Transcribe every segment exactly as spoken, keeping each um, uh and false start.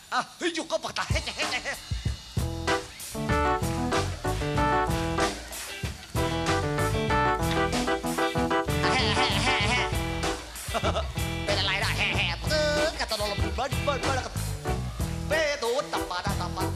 อ่ะเฮ้ยอยู่ก็ปากตาเฮ้ยเฮ้ยเฮ้ยเป็นอะไรได้แห่แห่เออกระตลบเบิ้ลเบิ้ลเบิ้ลแล้วก็เป้ตูดตับปาได้ตับปา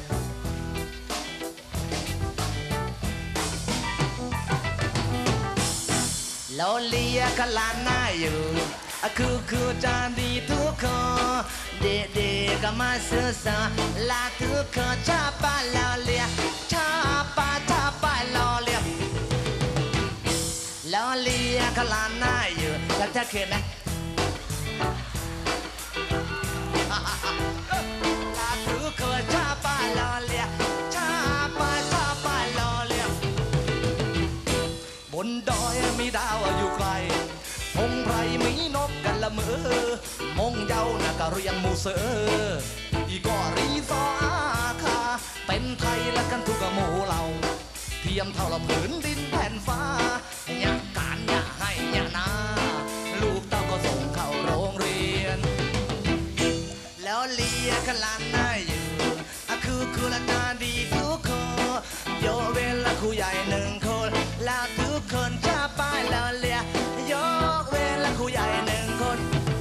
เราเลียกลาหน้าอยู่คือคือจานดีทุกคนเด็กๆก็มาเสือสาลาทุกคนชาปาเราเลียชาปาชาปาเราเลียเราเลียกลาหน้าอยู่แล้วเธอเคยไหมลาทุกคนชาปาเราเลียชาปาชาปาเราเลียบนดอยมีดาวอยู่ไกลพงไพรมีนกกันละเมอมงเยานะกะเรียงมูเสออีกอรีซออาคาเป็นไทยและกันทุกหมู่เหล่าเทียมเท่าละผืนดินแผ่นฟ้าอย่าการอย่าให้อย่านาลูกเต้าก็ส่งเข้าโรงเรียนแล้วเลียกันลานหน้าอยู่คือคือละนาดีทุกคนโยเวลาครูใหญ่หนึ่งคนแล้วทุกคนจะไปแล้วเลียยกเว้นและครูใหญ่หนึ่งคน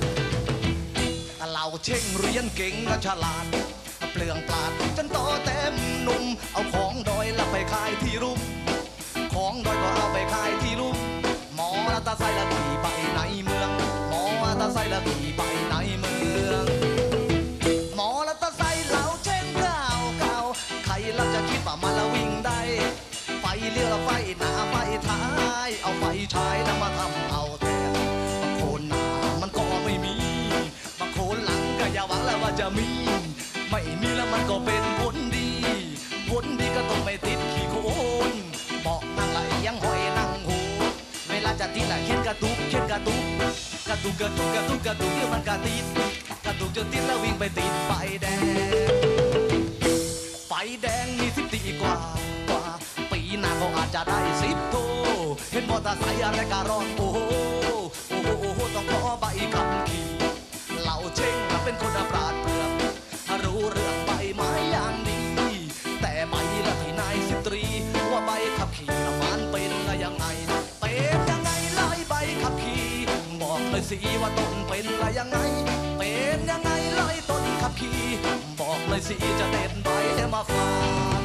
เราเช่งเรียนเก่งและฉลาดเปลืองปลาดจนโตเต็มหนุ่มเอาของดอยแล้วไปขายที่รุ่มของดอยก็เอาไปขายที่รุ่มหมอละตาไซละขี่ไปในเมืองหมอละตาไซละขี่ไปในเมืองหมอละตาไซเราเช่งเก่าเก่าใครเราจะคิดว่ามันละวิ่งได้ไฟเลี้ยวละไฟหน้าไฟท้ายเอาไฟฉายนำมาทำเอาแทนบางโคนหน้ามันก็ไม่มีบางโคนหลังก็อย่าหวังแล้วว่าจะมีไม่มีแล้วมันก็เป็นผลดีผลดีก็ต้องไม่ติดขี้โคลนบอกนั่งไหลยังหอยนั่งโหเวลาจะติดละเข็นกระตุกเข็นกระตุกกระตุกกระตุกกระตุกกระตุกเดี๋ยวมันกระติดกระตุกจนติดแล้ววิ่งไปติดไฟแดงไฟแดงมีสิบตีกว่าปีหน้าก็อาจจะได้สิบโทเห็นมอเตอร์ไซค์อะไรก็ร้อนโอ้โหโอ้โหโอ้โหต้องขอใบขับขี่เหล่าเช่งเป็นคนปราดเปรื่องรู้เรื่องใบไม้อย่างดีแต่ใบละที่นายสิตรีว่าใบขับขี่มันเป็นละยังไงเป็นยังไงไล่ใบขับขี่บอกเลยสิว่าต้นเป็นละยังไงเป็นยังไงไล่ต้นขับขี่บอกเลยสิจะเด็ดใบมาฝาก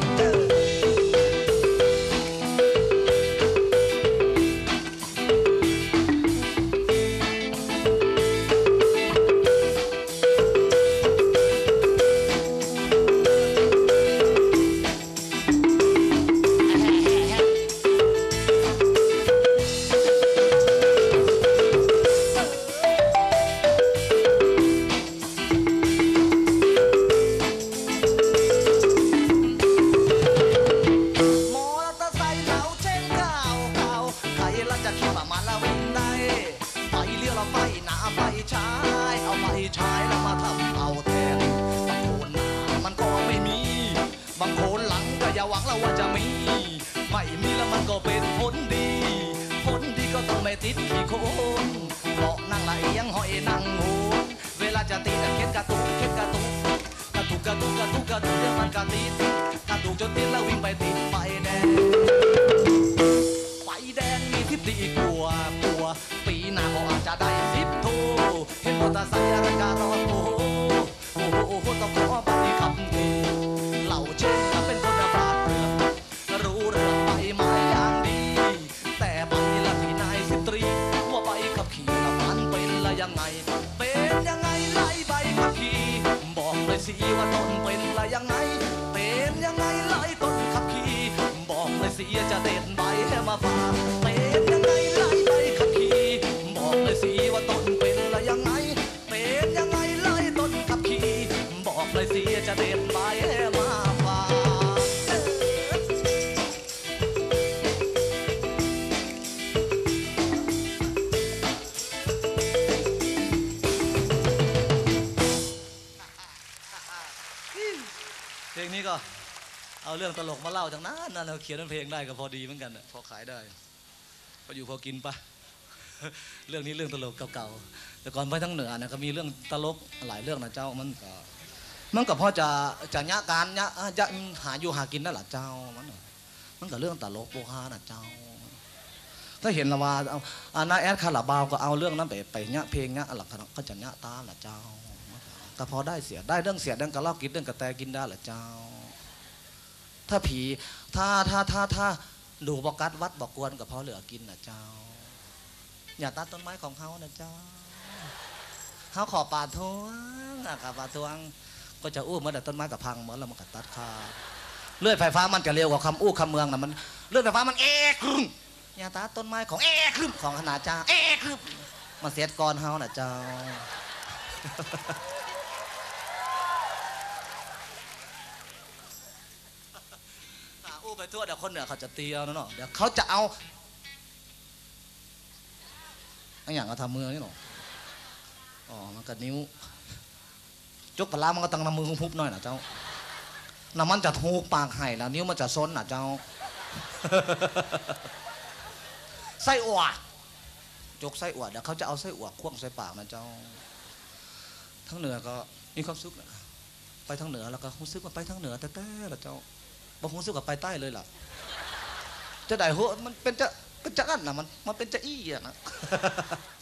ติดขี้โคนเกาะนั่งไหลยังหอยนั่งโหเวลาจะตีแต่เข็นกระตุกเข็นกระตุกกระตุกกระตุกกระตุกกระตุกเดี๋ยวมันกระติดกระตุกจนติดแล้ววิ่งไปติดไฟแดงไฟแดงมีทิศตีกลัวกลัวปีหน้าก็อาจจะได้สิบโทเห็นมอเตอร์ไซค์อะไรก็ร้อนโอ้โหโอ้โหโอ้โหต้องขอใบขับขี่เหล่าเช่นก็เป็นคนปราดเปรื่องรู้เรื่องใบไม้อย่างดีแต่ใบละที่นายสิตรีว่าใบขับขี่ละมันเป็นละยังไงเป็นยังไงไล่ใบขับขี่บอกเลยสิว่าต้นเป็นละยังไงเป็นยังไงไล่ต้นขับขี่บอกเลยสิจะเด็ดใบให้มาฝากเป็นยังไงไล่ใบขับขี่บอกเลยสิว่าต้นเป็นละยังไงเป็นยังไงไล่ต้นขับขี่บอกเลยสิจะเด็ดใบให้มาฝากเพลงนี้ก็เอาเรื่องตลกมาเล่าจากนั้นนั่นเราเขียนเป็นเพลงได้ก็พอดีเหมือนกันพอขายได้พออยู่พอกินปะเรื่องนี้เรื่องตลกเก่าๆแต่ก่อนไปทั้งเหนือนะก็มีเรื่องตลกหลายเรื่องนะเจ้ามันก็มันก็พอจะจะยะการยะยะหาอยู่หากินนั่นแหละเจ้ามันน่ะมันก็เรื่องตลกโปฮาน่ะเจ้าถ้าเห็นละว่าเอาอานาแอดคาราบาวก็เอาเรื่องนั้นไปไปยะเพลงยะหลักก็จะยะตามล่ะเจ้าก็พอได้เสียได้เรื่องเสียเรื่องกระลอกกินเรื่องกระแตกินได้ล่ะเจ้าถ้าผีถ้าถ้าถ้าถ้าดูบอกกัดวัดบอกกวนก็พอเหลือกินน่ะเจ้าอย่าตัดต้นไม้ของเขานะเจ้าเขาขอป่าทวงอะกับป่าทวงก็จะอู้เมื่อแต่ต้นไม้กับพังเหมือนเรามันกัดตัดขาดเลื่อยไฟฟ้ามันจะเร็วกว่าคำอู้คำเมืองนะมันเลื่อยไฟฟ้ามันเอ๊ะครึ่งอย่าตัดต้นไม้ของเอ๊ะครึ่งของขนาดเจ้าเอ๊ะครึ่งมาเสียดก่อนเฮาน่ะเจ้าอู้ไปทั่วเดี๋ยวคนเหนือเขาจะเตียวนะเนาะเดี๋ยวเขาจะเอาอะไรอย่างเขาทำมือนี่หรออ๋อมันก็นิ้วจุกปลามันก็ต้องนำมือพุบหน่อยนะเจ้าน้ำมันจะถูกปากไห่แล้วนิ้วมันจะซนนะเจ้าไส้อั่วจกไส้อั่วเดี๋ยวเขาจะเอาไส้อั่วควงใส่ปากนะเจ้าทั้งเหนือก็มีความสุขนะไปทั้งเหนือแล้วก็รู้สึกว่าไปทั้งเหนือแต่แต่ละเจ้าบางรู้สึกว่าไปใต้เลยล่ะจะได้หัวมันเป็นจะเป็นจะอันนะมันมันเป็นจะอี้อะนะ